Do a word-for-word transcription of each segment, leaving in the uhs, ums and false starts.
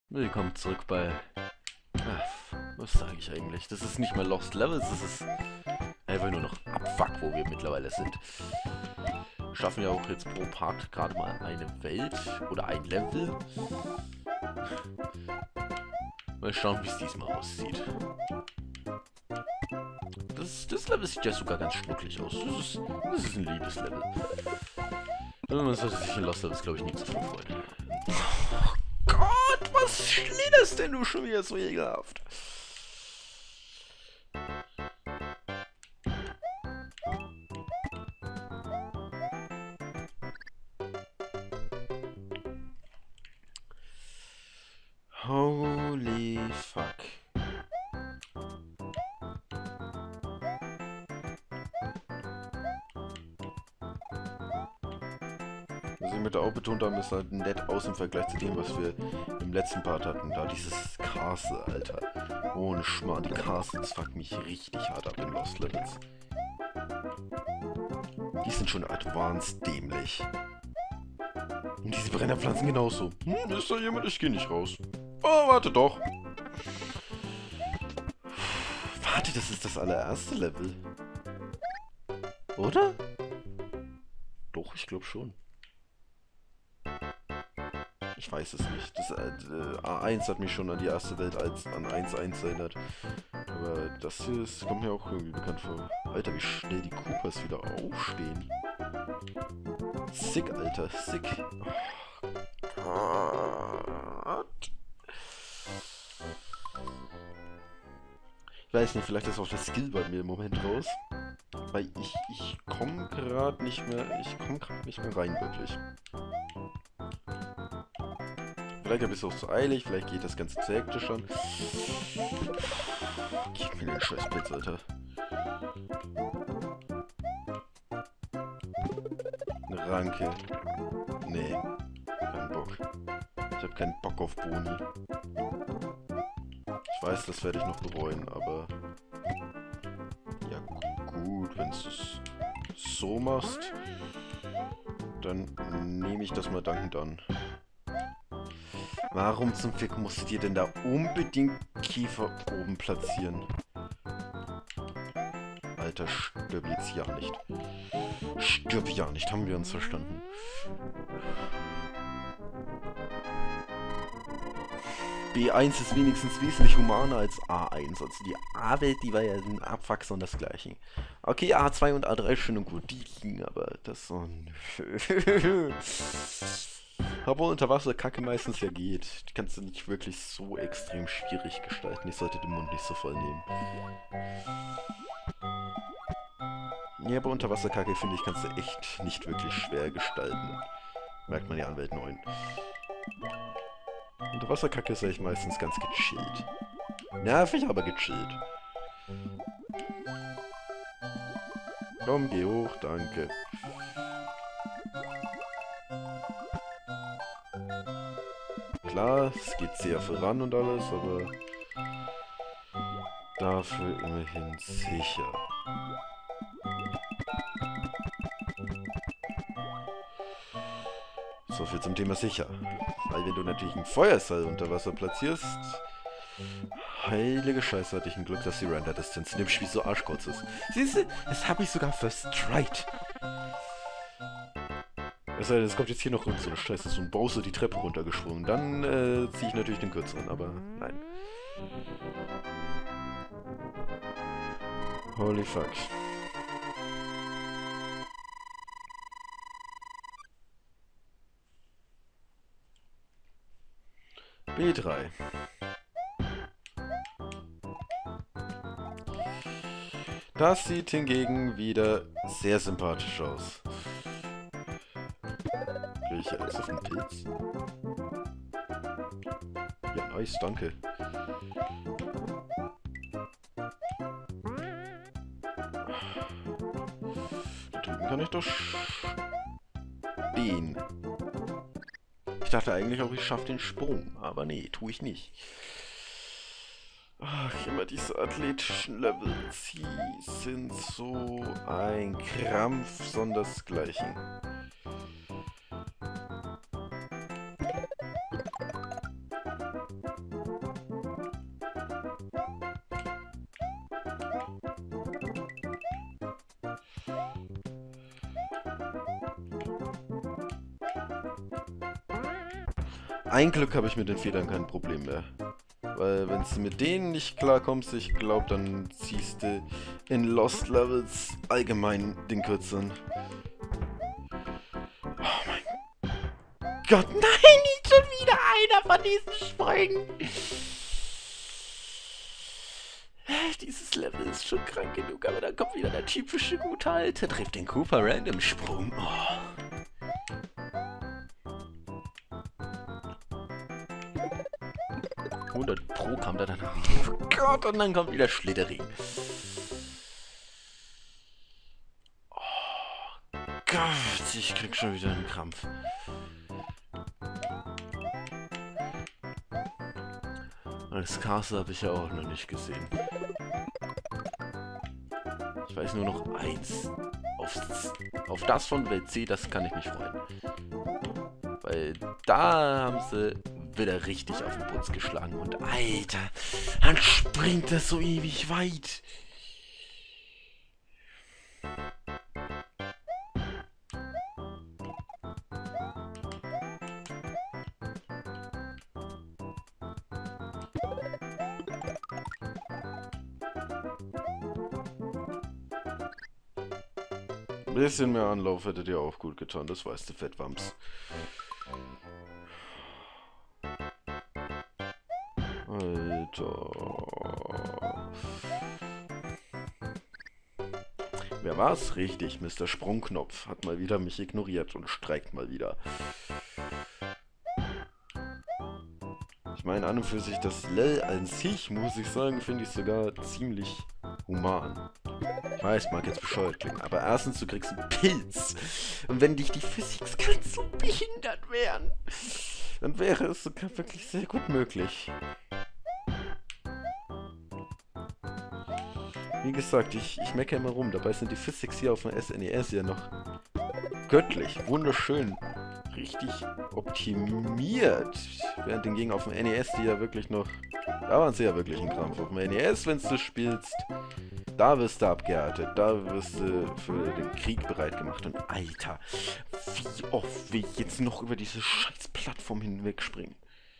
Willkommen zurück bei... Ach, was sage ich eigentlich? Das ist nicht mal Lost Levels, das ist einfach nur noch Abfuck, wo wir mittlerweile sind. Schaffen ja auch jetzt pro Part gerade mal eine Welt oder ein Level. Mal schauen, wie es diesmal aussieht. Das, das Level sieht ja sogar ganz schnucklig aus. Das ist, das ist ein liebes Level. Man sollte sich in Lost Levels, glaube ich, nie zu freuen. Oh Gott, was schlitterst denn du schon wieder so ekelhaft? Holy fuck. Was ich mit der auch betont haben, ist halt nett aus im Vergleich zu dem, was wir im letzten Part hatten. Da dieses Castle, Alter. Ohne Schmarrn, die Castles fucken mich richtig hart ab in Lost Levels. Die sind schon advanced dämlich. Und diese Brennerpflanzen genauso. Hm, ist da jemand? Ich gehe nicht raus. Oh, warte doch. Warte, das ist das allererste Level. Oder? Doch, ich glaube schon. Ich weiß es nicht. Das äh, A eins hat mich schon an die erste Welt als an eins Punkt eins erinnert. Aber das hier ist, kommt mir auch irgendwie bekannt vor. Alter, wie schnell die Koopas wieder aufstehen. Sick, Alter, sick. Oh, ich weiß nicht, vielleicht ist auch das Skill bei mir im Moment raus. Weil ich, ich komme gerade nicht mehr, ich komme gerade nicht mehr rein, wirklich. Vielleicht ein bisschen auch zu eilig, vielleicht geht das Ganze zu hektisch an. Gib mir den scheiß Blitz, Alter. Eine Ranke. Nee, kein Bock. Ich hab keinen Bock auf Boni. Ich weiß, das werde ich noch bereuen, aber... Ja, gut, wenn du es so machst, dann nehme ich das mal dankend an. Warum zum Fick musst du dir denn da unbedingt Käfer oben platzieren? Alter, stirb jetzt ja nicht. Stirb ja nicht, haben wir uns verstanden. B eins ist wenigstens wesentlich humaner als A eins. Also die A-Welt, die war ja ein Abfuck und das gleiche. Okay, A zwei und A drei schön und gut, die liegen, aber das so ein... Obwohl unter Wasser Kacke meistens ja geht. Die kannst du nicht wirklich so extrem schwierig gestalten. Ich sollte den Mund nicht so voll nehmen. Ja, aber Unterwasserkacke, finde ich, kannst du echt nicht wirklich schwer gestalten. Merkt man ja an Welt neun. Unterwasserkacke ist eigentlich meistens ganz gechillt. Nervig, aber gechillt. Komm, geh hoch, danke. Klar, es geht sehr voran und alles, aber dafür immerhin sicher. So viel zum Thema sicher. Weil wenn du natürlich einen Feuerseil unter Wasser platzierst... Heilige Scheiße, hatte ich ein Glück, dass die Render-Distanz in dem Spiel so arschkurz ist. Siehst du, das habe ich sogar first tried. Also, es kommt jetzt hier noch so eine Scheiße, so ein Bowser die Treppe runtergesprungen. Dann äh, ziehe ich natürlich den kürzeren, aber nein. Holy fuck. B drei. Das sieht hingegen wieder sehr sympathisch aus. Kriege ich hier alles auf den Pilz? Ja, nice, danke. Da drüben kann ich doch stehen. Ich dachte eigentlich auch, ich schaffe den Sprung, aber nee, tue ich nicht. Ach, immer diese athletischen Levels, die sind so ein Krampf, sondersgleichen. Ein Glück habe ich mit den Federn kein Problem mehr. Weil wenn du mit denen nicht klarkommst, ich glaube, dann ziehst du in Lost Levels allgemein den Kürzeren. Oh mein Gott, nein, nicht schon wieder einer von diesen Sprüngen. Dieses Level ist schon krank genug, aber dann kommt wieder der typische gute Alte. Trifft den Cooper random Sprung. Oh. hundert Pro kam da dann. Oh Gott, und dann kommt wieder Schlittering. Oh Gott, ich krieg schon wieder einen Krampf. Das Castle habe ich ja auch noch nicht gesehen. Ich weiß nur noch eins. Aufs, auf das von Welt C, das kann ich mich freuen. Weil da haben sie wieder richtig auf den Putz geschlagen. Und Alter, dann springt das so ewig weit. Ein bisschen mehr Anlauf hätte dir auch gut getan, das weißt du, Fettwams. Alter. Wer war's? Richtig, Mister Sprungknopf hat mal wieder mich ignoriert und streikt mal wieder. Ich meine, an und für sich das Level an sich, muss ich sagen, finde ich sogar ziemlich human. Ich weiß, mag jetzt bescheuert klingen, aber erstens, du kriegst einen Pilz. Und wenn dich die Physics ganz so behindert wären, dann wäre es sogar wirklich sehr gut möglich. Wie gesagt, ich, ich meckere immer rum, dabei sind die Physics hier auf dem S N E S ja noch göttlich, wunderschön, richtig optimiert. Während hingegen auf dem N E S die ja wirklich noch, da waren sie ja wirklich ein Krampf. Auf dem N E S, wenn du spielst, da wirst du abgehärtet, da wirst du für den Krieg bereit gemacht. Und Alter, wie oft will ich jetzt noch über diese scheiß Plattform hinweg springen?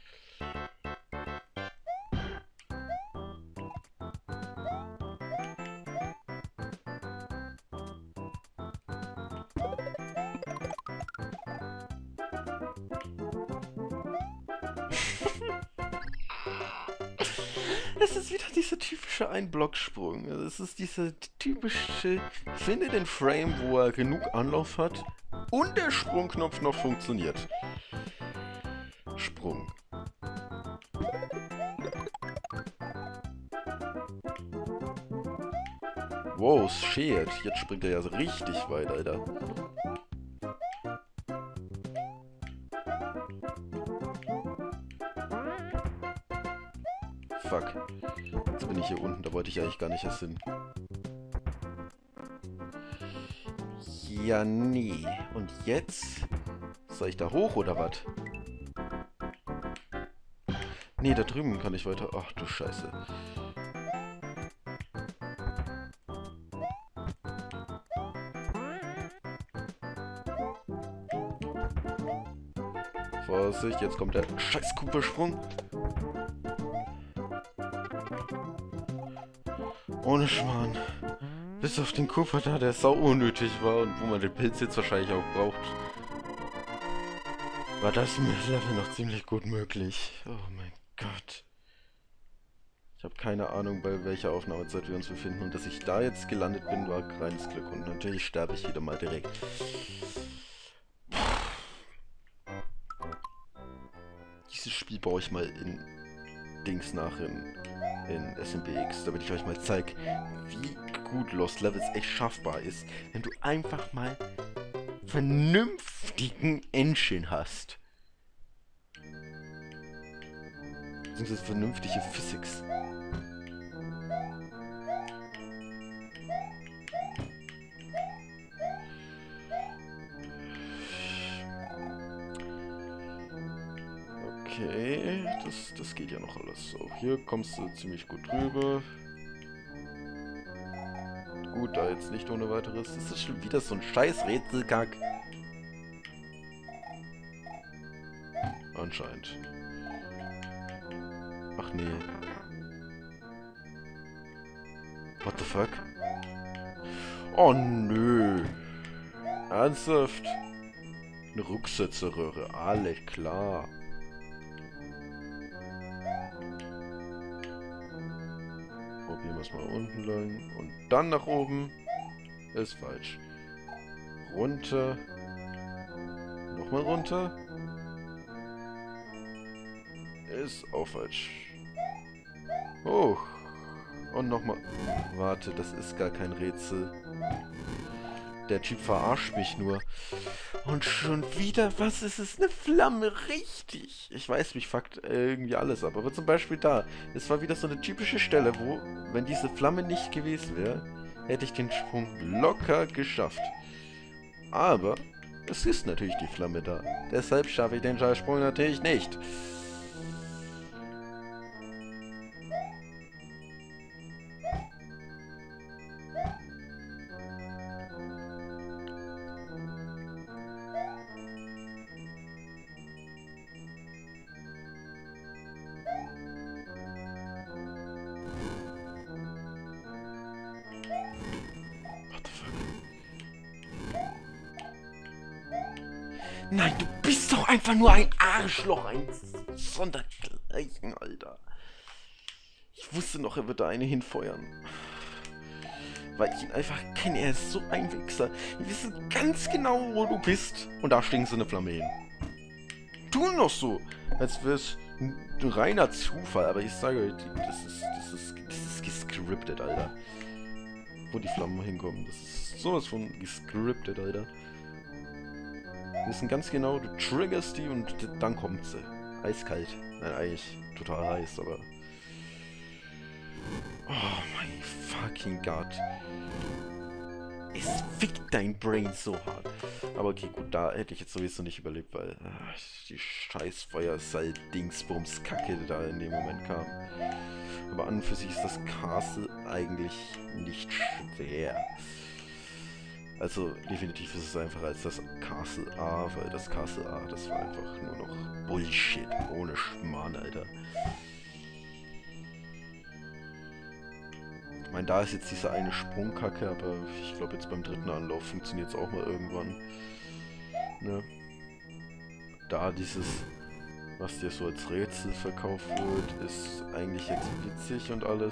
Es ist wieder dieser typische Einblocksprung. Es ist dieser typische, finde den Frame, wo er genug Anlauf hat und der Sprungknopf noch funktioniert. Sprung. Wow, shit. Jetzt springt er ja so richtig weit, Alter. Fuck. Jetzt bin ich hier unten, da wollte ich eigentlich gar nicht erst hin. Ja, nee. Und jetzt? Soll ich da hoch oder was? Nee, da drüben kann ich weiter... Ach du Scheiße. Vorsicht, jetzt kommt der scheiß Kuppelsprung. Ohne Schmarrn. Bis auf den Cooper da, der sau unnötig war und wo man den Pilz jetzt wahrscheinlich auch braucht, war das mit Level noch ziemlich gut möglich. Oh mein Gott. Ich habe keine Ahnung, bei welcher Aufnahmezeit wir uns befinden. Und dass ich da jetzt gelandet bin, war reines Glück. Und natürlich sterbe ich wieder mal direkt. Dieses Spiel baue ich mal in Dings nach, in, in S M B X, damit ich euch mal zeige, wie gut Lost Levels echt schaffbar ist, wenn du einfach mal vernünftigen Engine hast. Beziehungsweise vernünftige Physics. Okay, das, das geht ja noch alles so. Hier kommst du ziemlich gut drüber. Gut, da jetzt nicht ohne weiteres. Das ist schon wieder so ein scheiß Rätselkack. Oh anscheinend. Ach nee. What the fuck? Oh nö. Ernsthaft? Eine Rücksetzerröhre, alles klar. Probieren wir es mal unten lang. Und dann nach oben. Ist falsch. Runter. Nochmal runter. Ist auch falsch. Hoch. Und nochmal. Warte, das ist gar kein Rätsel. Der Typ verarscht mich nur. Und schon wieder, was ist es? Eine Flamme, richtig. Ich weiß, mich fuckt irgendwie alles ab. Aber zum Beispiel da. Es war wieder so eine typische Stelle, wo, wenn diese Flamme nicht gewesen wäre, hätte ich den Sprung locker geschafft. Aber es ist natürlich die Flamme da. Deshalb schaffe ich den Sprung natürlich nicht. Nein, du bist doch einfach nur ein Arschloch, ein Sondergleichen, Alter. Ich wusste noch, er wird da eine hinfeuern. Weil ich ihn einfach kenne, er ist so ein Wichser. Wir wissen ganz genau, wo du bist. Und da stinkt so eine Flamme hin. Tu noch so, als wäre es ein reiner Zufall. Aber ich sage euch, das ist, das ist, das ist gescriptet, Alter. Wo die Flammen hinkommen. Das ist sowas von gescriptet, Alter. Wir wissen ganz genau, du triggerst die und dann kommt sie. Eiskalt. Nein, eigentlich total heiß, aber... Oh mein fucking Gott. Es fickt dein Brain so hart. Aber okay, gut, da hätte ich jetzt sowieso nicht überlebt, weil ach, die scheiß Feuerseil-Dingsbums-Kacke da in dem Moment kam. Aber an und für sich ist das Castle eigentlich nicht schwer. Also definitiv ist es einfacher als das Castle A, weil das Castle A, das war einfach nur noch Bullshit, ohne Schmarrn, Alter. Ich meine, da ist jetzt diese eine Sprungkacke, aber ich glaube jetzt beim dritten Anlauf funktioniert es auch mal irgendwann. Ne? Da dieses, was dir so als Rätsel verkauft wird, ist eigentlich jetzt witzig und alles.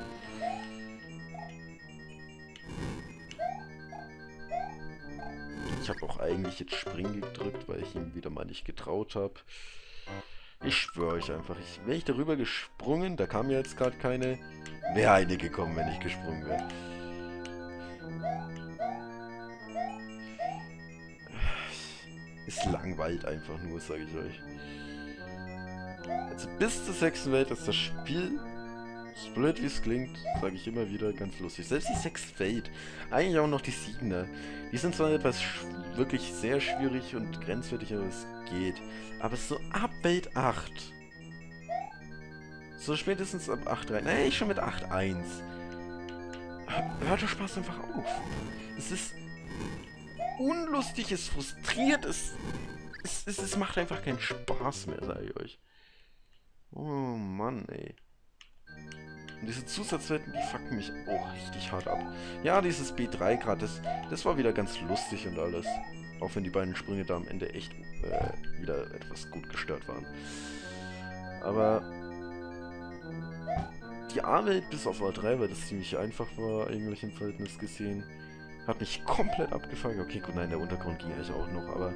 Ich habe auch eigentlich jetzt Springen gedrückt, weil ich ihm wieder mal nicht getraut habe. Ich schwöre euch einfach, ich, wäre ich darüber gesprungen, da kam ja jetzt gerade keine, wäre eine gekommen, wenn ich gesprungen wäre. Es langweilt einfach nur, sage ich euch. Also bis zur sechsten Welt ist das Spiel, so blöd wie es klingt, sage ich immer wieder, ganz lustig. Selbst die sechste Welt, eigentlich auch noch die siebener, die sind zwar etwas wirklich sehr schwierig und grenzwertig, aber es geht. Aber so ab Welt acht, so spätestens ab acht rein, nein, ich schon mit acht eins, hört der Spaß einfach auf. Es ist unlustig, es frustriert, es, es, es, es macht einfach keinen Spaß mehr, sage ich euch. Oh Mann, ey. Und diese Zusatzwelten, die fucken mich auch richtig hart ab. Ja, dieses B drei Grad, das, das war wieder ganz lustig und alles. Auch wenn die beiden Sprünge da am Ende echt äh, wieder etwas gut gestört waren. Aber die A-Welt bis auf A drei, weil das ziemlich einfach war, eigentlich im Verhältnis gesehen, hat mich komplett abgefuckt. Okay, gut, nein, der Untergrund ging eigentlich auch noch, aber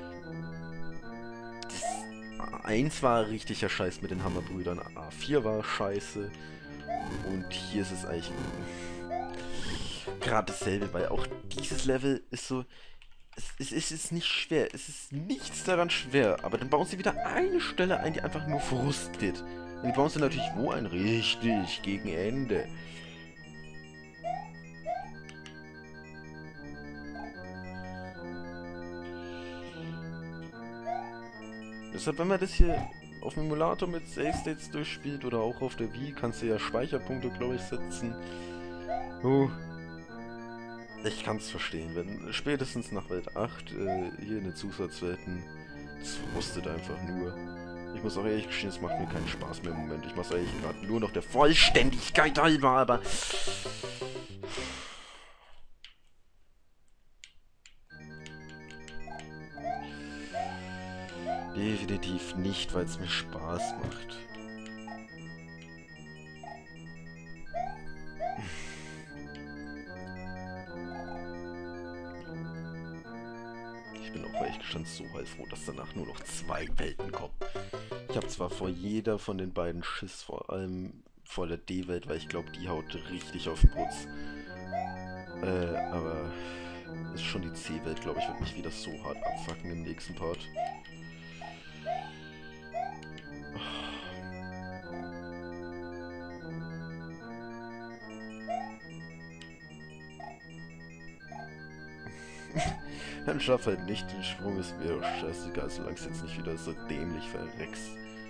das A eins war richtiger Scheiß mit den Hammerbrüdern, A vier war scheiße. Und hier ist es eigentlich gerade dasselbe, weil auch dieses Level ist so, es, es, es ist nicht schwer, es ist nichts daran schwer, aber dann bauen sie wieder eine Stelle ein, die einfach nur frustet. Und die bauen sie natürlich wo ein? Richtig, gegen Ende. Deshalb, wenn man das hier auf dem Emulator mit Save States durchspielt oder auch auf der Wii, kannst du ja Speicherpunkte, glaube ich, setzen. Oh. Ich kann es verstehen, wenn spätestens nach Welt acht äh, hier in den Zusatzwelten, das frustet einfach nur. Ich muss auch ehrlich gestehen, es macht mir keinen Spaß mehr im Moment. Ich mache es eigentlich gerade nur noch der Vollständigkeit halber, aber... Definitiv nicht, weil es mir Spaß macht. Ich bin auch echt schon so heilfroh, dass danach nur noch zwei Welten kommen. Ich habe zwar vor jeder von den beiden Schiss, vor allem vor der D-Welt, weil ich glaube, die haut richtig auf den Putz. Äh, aber ist schon die C-Welt, glaube ich, wird mich wieder so hart abfucken im nächsten Part. Dann schaff halt nicht den Sprung, ist mir doch scheißegal, solange es jetzt nicht wieder so dämlich verreckst.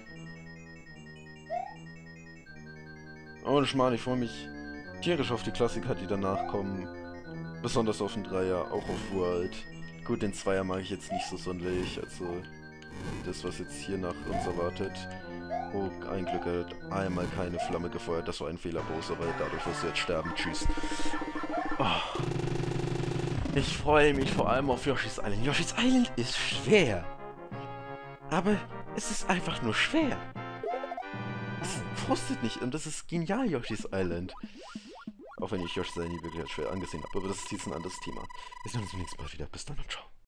Und Schmarrn, ich freue mich tierisch auf die Klassiker, die danach kommen. Besonders auf den Dreier, auch auf World. Gut, den Zweier mag ich jetzt nicht so sonderlich, also das, was jetzt hier nach uns erwartet. Oh, ein Glück, er hat einmal keine Flamme gefeuert, das war ein Fehler, Bowser, weil dadurch wirst du jetzt sterben. Tschüss. Oh. Ich freue mich vor allem auf Yoshi's Island. Yoshi's Island ist schwer. Aber es ist einfach nur schwer. Es frustet nicht und das ist genial, Yoshi's Island. Auch wenn ich Yoshi's Island nie wirklich als schwer angesehen habe. Aber das ist jetzt ein anderes Thema. Wir sehen uns beim nächsten Mal wieder. Bis dann und ciao.